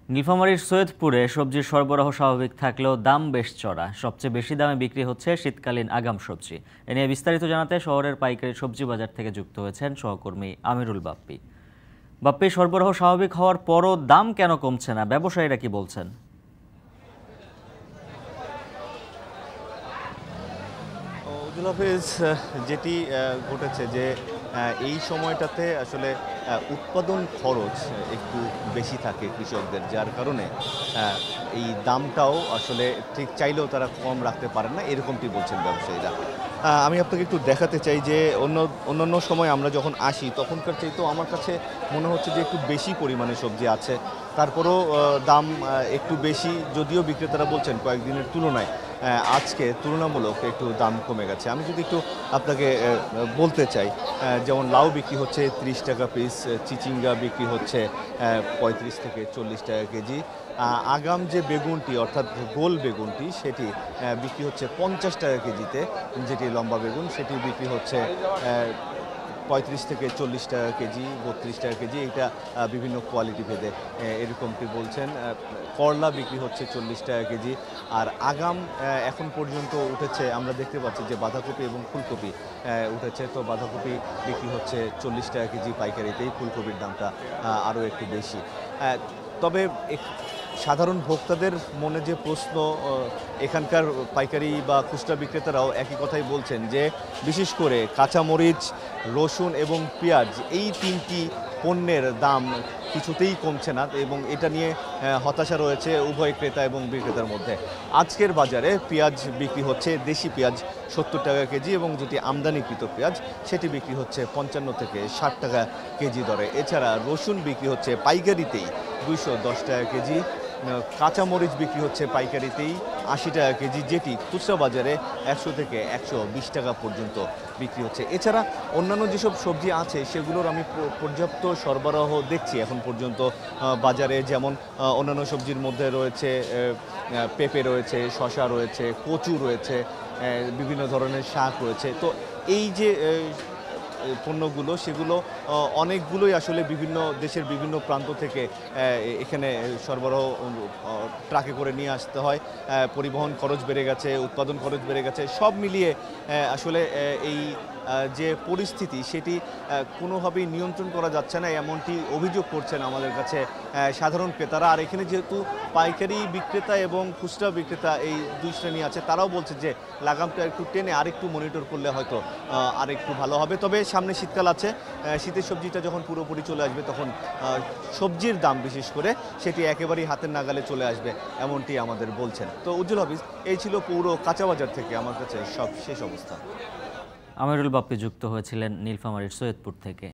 নীলফামারীর সৈয়দপুরে সবজির সরবরাহ স্বাভাবিক থাকলেও দাম বেশ চড়া। সবচেয়ে বেশি দামে বিক্রি হচ্ছে শীতকালীন আগাম সবজি। এ নিয়ে বিস্তারিত জানাতে শহরের পাইকারি সবজি বাজার থেকে যুক্ত হয়েছেন সহকর্মী আমিরুল বাপ্পি। বাপ্পি, সরবরাহ স্বাভাবিক হওয়ার পরও দাম কেন কমছে না, ব্যবসায়ীরা কি বলছেন? যেটি ঘটেছে যে এই সময়টাতে আসলে উৎপাদন খরচ একটু বেশি থাকে কৃষকদের, যার কারণে এই দামটাও আসলে ঠিক চাইলেও তারা কম রাখতে পারেন না, এরকমটি বলছেন ব্যবসায়ীরা। আমি আপনাকে একটু দেখাতে চাই যে অন্যান্য সময় আমরা যখন আসি তখনকার চাইতেও আমার কাছে মনে হচ্ছে যে একটু বেশি পরিমাণে সবজি আছে, তারপরেও দাম একটু বেশি, যদিও বিক্রেতারা বলছেন কয়েকদিনের তুলনায় আজকে তুলনামূলক একটু দাম কমে গেছে। আমি যদি একটু আপনাকে বলতে চাই, যেমন লাউ বিক্রি হচ্ছে 30 টাকা পিস, চিচিঙ্গা বিক্রি হচ্ছে 35 থেকে 40 টাকা কেজি। আগাম যে বেগুনটি অর্থাৎ গোল বেগুনটি সেটি বিক্রি হচ্ছে 50 টাকা কেজিতে, যেটি লম্বা বেগুন সেটি বিক্রি হচ্ছে 35 থেকে 40 টাকা কেজি, 32 টাকা কেজি, এটা বিভিন্ন কোয়ালিটি ভেদে এরকমটি বলছেন। করলা বিক্রি হচ্ছে 40 টাকা কেজি। আর আগাম এখন পর্যন্ত উঠেছে, আমরা দেখতে পাচ্ছি যে বাঁধাকপি এবং ফুলকপি উঠেছে। তো বাঁধাকপি বিক্রি হচ্ছে 40 টাকা কেজি পাইকারিতেই, ফুলকপির দামটা আরও একটু বেশি। তবে সাধারণ ভোক্তাদের মনে যে প্রশ্ন, এখানকার পাইকারি বা খুচরা বিক্রেতারাও একই কথাই বলছেন যে বিশেষ করে কাঁচামরিচ, রসুন এবং পেঁয়াজ, এই তিনটি পণ্যের দাম কিছুতেই কমছে না, এবং এটা নিয়ে হতাশা রয়েছে উভয় ক্রেতা এবং বিক্রেতার মধ্যে। আজকের বাজারে পেঁয়াজ বিক্রি হচ্ছে, দেশি পেঁয়াজ 70 টাকা কেজি, এবং যেটি আমদানিকৃত পেঁয়াজ সেটি বিক্রি হচ্ছে 55 থেকে 60 টাকা কেজি দরে। এছাড়া রসুন বিক্রি হচ্ছে পাইকারিতেই 210 টাকা কেজি, কাঁচামরিচ বিক্রি হচ্ছে পাইকারিতেই 80 টাকা কেজি, যেটি খুচরা বাজারে 100 থেকে 120 টাকা পর্যন্ত বিক্রি হচ্ছে। এছাড়া অন্যান্য যেসব সবজি আছে সেগুলোর আমি পর্যাপ্ত সরবরাহ দেখছি এখন পর্যন্ত বাজারে। যেমন অন্যান্য সবজির মধ্যে রয়েছে পেঁপে রয়েছে, শসা রয়েছে, কচু রয়েছে, বিভিন্ন ধরনের শাক রয়েছে। তো এই যে পণ্যগুলো, সেগুলো অনেকগুলোই আসলে বিভিন্ন দেশের বিভিন্ন প্রান্ত থেকে এখানে সরবরাহ ট্রাকে করে নিয়ে আসতে হয়। পরিবহন খরচ বেড়ে গেছে, উৎপাদন খরচ বেড়ে গেছে, সব মিলিয়ে আসলে এই যে পরিস্থিতি সেটি কোনোভাবেই নিয়ন্ত্রণ করা যাচ্ছে না, এমনটি অভিযোগ করছেন আমাদের কাছে সাধারণ ক্রেতারা। আর এখানে যেহেতু পাইকারি বিক্রেতা এবং খুচরা বিক্রেতা এই দুই শ্রেণী আছে, তারাও বলছে যে লাগামটা একটু টেনে আরেকটু মনিটর করলে হয়তো আরেকটু ভালো হবে। তবে সামনে শীতকাল আছে, শীতের সবজিটা যখন পুরোপুরি চলে আসবে তখন সবজির দাম বিশেষ করে সেটি একেবারেই হাতের নাগালে চলে আসবে, এমনটি আমাদের বলছেন। তো উজ্জ্বল হাফিজ, এই ছিল পৌর কাঁচা বাজার থেকে আমার কাছে সব শেষ অবস্থা। আমিরুল বাপ্পি যুক্ত হয়েছিলেন নীলফামারীর সৈয়দপুর থেকে।